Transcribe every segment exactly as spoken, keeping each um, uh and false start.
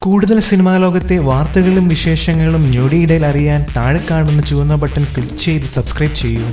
കൂടുതൽ സിനിമാ ലോകത്തെ വാർത്തകളും വിശേഷങ്ങളും ഞൊടിയിടയിൽ അറിയാൻ താഴെ കാണുന്ന ചുവന്ന ബട്ടൺ ക്ലിക്ക് ചെയ്ത് സബ്സ്ക്രൈബ് ചെയ്യൂ.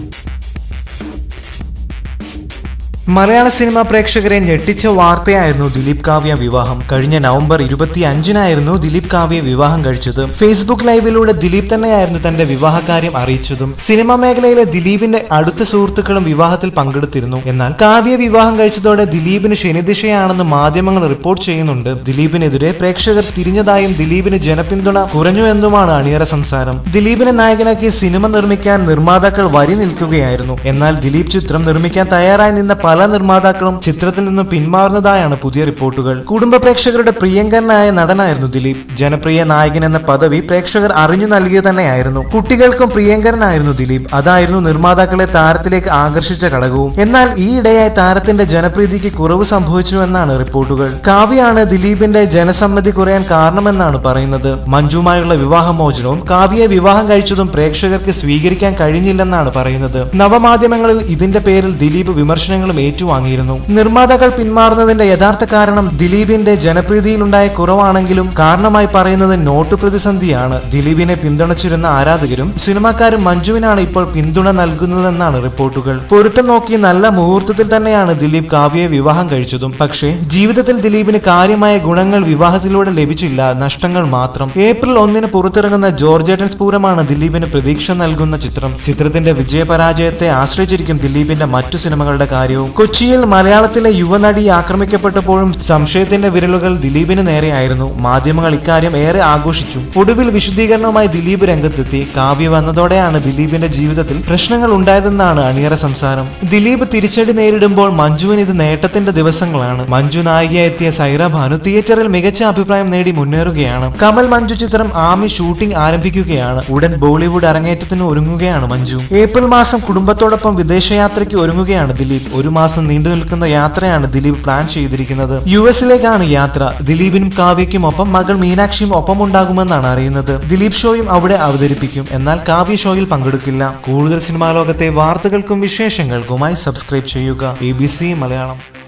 മലയാള സിനിമാ പ്രേക്ഷകരെ ഞെട്ടിച്ച വാർത്തയായിരുന്നു ദിലീപ് കാവ്യ വിവാഹം. കഴിഞ്ഞ നവംബർ ഇരുപത്തി അഞ്ചിനായിരുന്നു ദിലീപ് കാവ്യ വിവാഹം കഴിച്ചത്. ഫേസ്ബുക്ക് ലൈവിലൂടെ ദിലീപ് തന്നെയായിരുന്നു തന്റെ വിവാഹകാര്യം അറിയിച്ചതും. സിനിമാ മേഖലയിലെ ദിലീപിന്റെ അടുത്ത സുഹൃത്തുക്കളും വിവാഹത്തിൽ പങ്കെടുത്തിരുന്നു. എന്നാൽ കാവ്യ വിവാഹം കഴിച്ചതോടെ ദിലീപിന് ശനിദിശയാണെന്ന് മാധ്യമങ്ങൾ റിപ്പോർട്ട് ചെയ്യുന്നുണ്ട്. ദിലീപിനെതിരെ പ്രേക്ഷകർ തിരിഞ്ഞതായും ദിലീപിന് ജനപിന്തുണ കുറഞ്ഞു എന്നുമാണ് അണിയറ സംസാരം. ദിലീപിനെ നായകനാക്കി സിനിമ നിർമ്മിക്കാൻ നിർമ്മാതാക്കൾ വരി നിൽക്കുകയായിരുന്നു. എന്നാൽ ദിലീപ് ചിത്രം നിർമ്മിക്കാൻ തയ്യാറായി നിന്ന പല നിർമ്മാതാക്കളും ചിത്രത്തിൽ നിന്നും പിന്മാറുന്നതായാണ് പുതിയ റിപ്പോർട്ടുകൾ. കുടുംബ പ്രേക്ഷകരുടെ പ്രിയങ്കരനായ നടനായിരുന്നു ദിലീപ്. ജനപ്രിയ നായകൻ എന്ന പദവി പ്രേക്ഷകർ അറിഞ്ഞു നൽകിയ തന്നെയായിരുന്നു. കുട്ടികൾക്കും പ്രിയങ്കരനായിരുന്നു ദിലീപ്. അതായിരുന്നു നിർമ്മാതാക്കളെ താരത്തിലേക്ക് ആകർഷിച്ച ഘടകവും. എന്നാൽ ഈയിടെയായി താരത്തിന്റെ ജനപ്രീതിക്ക് കുറവ് സംഭവിച്ചുവെന്നാണ് റിപ്പോർട്ടുകൾ. കാവ്യയാണ് ദിലീപിന്റെ ജനസമ്മതി കുറയാൻ കാരണമെന്നാണ് പറയുന്നത്. മഞ്ജുവുമായുള്ള വിവാഹമോചനവും കാവ്യയെ വിവാഹം കഴിച്ചതും പ്രേക്ഷകർക്ക് സ്വീകരിക്കാൻ കഴിഞ്ഞില്ലെന്നാണ് പറയുന്നത്. നവമാധ്യമങ്ങളിൽ ഇതിന്റെ പേരിൽ ദിലീപ് വിമർശനങ്ങളും ഏറ്റുവാങ്ങിയിരുന്നു. നിർമ്മാതാക്കൾ പിന്മാറുന്നതിന്റെ യഥാർത്ഥ കാരണം ദിലീപിന്റെ ജനപ്രീതിയിലുണ്ടായ കുറവാണെങ്കിലും കാരണമായി പറയുന്നത് നോട്ട് പ്രതിസന്ധിയാണ്. ദിലീപിനെ പിന്തുണച്ചിരുന്ന ആരാധകരും സിനിമാക്കാരും മഞ്ജുവിനാണ് ഇപ്പോൾ പിന്തുണ നൽകുന്നതെന്നാണ് റിപ്പോർട്ടുകൾ. പൊരുത്തം നോക്കി നല്ല മുഹൂർത്തത്തിൽ തന്നെയാണ് ദിലീപ് കാവ്യയെ വിവാഹം കഴിച്ചതും. പക്ഷേ ജീവിതത്തിൽ ദിലീപിന് കാര്യമായ ഗുണങ്ങൾ വിവാഹത്തിലൂടെ ലഭിച്ചില്ല, നഷ്ടങ്ങൾ മാത്രം. ഏപ്രിൽ ഒന്നിന് പുറത്തിറങ്ങുന്ന ജോർജേട്ടൻ സ്ഫൂരമാണ് ദിലീപിന് പ്രതീക്ഷ നൽകുന്ന ചിത്രം. ചിത്രത്തിന്റെ വിജയപരാജയത്തെ ആശ്രയിച്ചിരിക്കും ദിലീപിന്റെ മറ്റു സിനിമകളുടെ കാര്യവും. കൊച്ചിയിൽ മലയാളത്തിലെ യുവനടി ആക്രമിക്കപ്പെട്ടപ്പോഴും സംശയത്തിന്റെ വിരലുകൾ ദിലീപിന് നേരെയായിരുന്നു. മാധ്യമങ്ങൾ ഇക്കാര്യം ഏറെ ആഘോഷിച്ചു. ഒടുവിൽ വിശദീകരണവുമായി ദിലീപ് രംഗത്തെത്തി. കാവ്യ വന്നതോടെയാണ് ദിലീപിന്റെ ജീവിതത്തിൽ പ്രശ്നങ്ങൾ ഉണ്ടായതെന്നാണ് അണിയറ സംസാരം. ദിലീപ് തിരിച്ചടി നേരിടുമ്പോൾ മഞ്ജുവിന് ഇത് നേട്ടത്തിന്റെ ദിവസങ്ങളാണ്. മഞ്ജു നായികയായി എത്തിയ സൈറ ഭാനു തിയേറ്ററിൽ മികച്ച അഭിപ്രായം നേടി മുന്നേറുകയാണ്. കമൽ മഞ്ജു ചിത്രം ആമി ഷൂട്ടിംഗ് ആരംഭിക്കുകയാണ്. ഉടൻ ബോളിവുഡ് അരങ്ങേറ്റത്തിന് ഒരുങ്ങുകയാണ് മഞ്ജു. ഏപ്രിൽ മാസം കുടുംബത്തോടൊപ്പം വിദേശയാത്രയ്ക്ക് ഒരുങ്ങുകയാണ് ദിലീപ്. ഒരു മാസം നീണ്ടു നിൽക്കുന്ന യാത്രയാണ് ദിലീപ് പ്ലാൻ ചെയ്തിരിക്കുന്നത്. യു എസിലേക്കാണ് യാത്ര. ദിലീപിനും കാവ്യയ്ക്കും ഒപ്പം മകൾ മീനാക്ഷിയും ഒപ്പം ഉണ്ടാകുമെന്നാണ് അറിയുന്നത്. ദിലീപ് ഷോയും അവിടെ അവതരിപ്പിക്കും. എന്നാൽ കാവ്യ ഷോയിൽ പങ്കെടുക്കില്ല. കൂടുതൽ സിനിമാ ലോകത്തെ വാർത്തകൾക്കും വിശേഷങ്ങൾക്കുമായി സബ്സ്ക്രൈബ് ചെയ്യുക എ ബി സി മലയാളം.